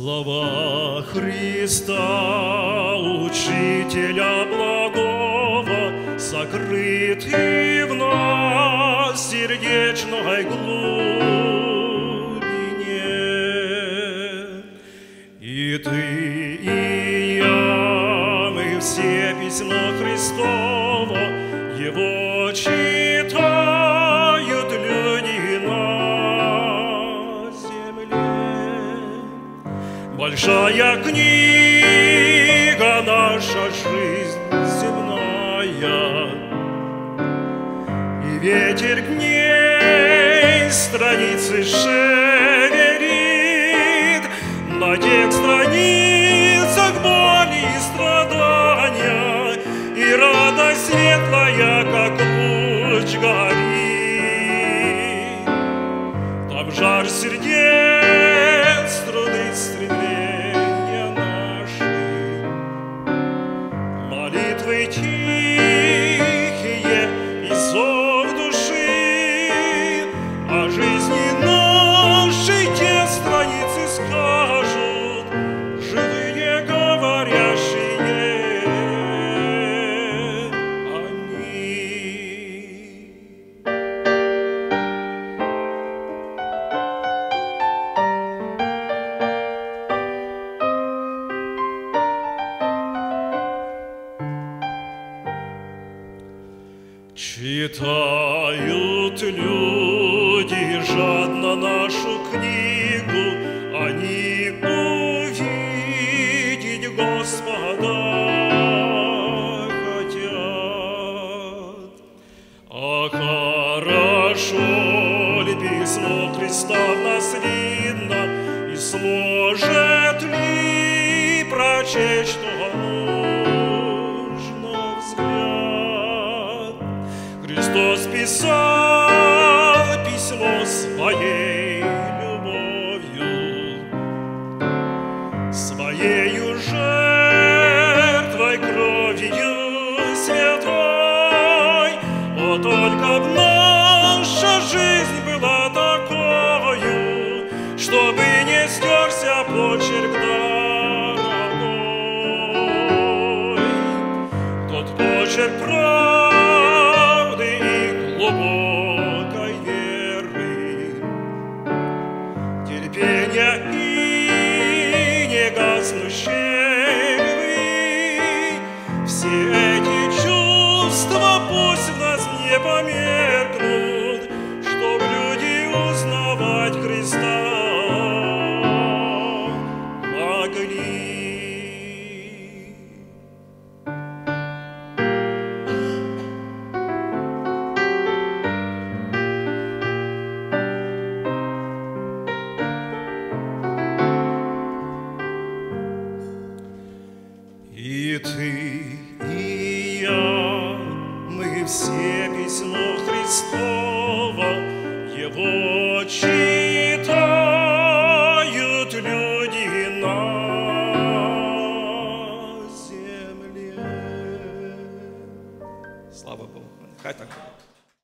Слова Христа, Учителя благого, сокрыты в нас сердечной глубине. И ты, и я, мы все письмо Христово, его читают люди на земле. Большая книга, наша жизнь земная, и ветер к ней страницы шевелит. На тех страницах боли и страдания, и радость светлая, как луч, горит. Там жар сердец, труды стремления наши, молитвы тихие и зов души. О жизни нашей те страницы скажут, живые говорящие. Аминь. Читают люди жадно нашу книгу, они увидеть Господа хотят. А хорошо ли письмо Христа в нас видно, и сможет ли прочесть, что нужно взгляд? Христос писал письмо своей любовью, своею жертвой, кровью святой. О, только б наша жизнь была такою, чтобы не стерся почерк дорогой. Тот почерк правды и глубокой веры, терпения и негаснущей любви. Все эти чувства пусть в нас не померкнут, чтоб люди узнавать Христа могли. И ты, и я, мы все письмо Христово, его читаем.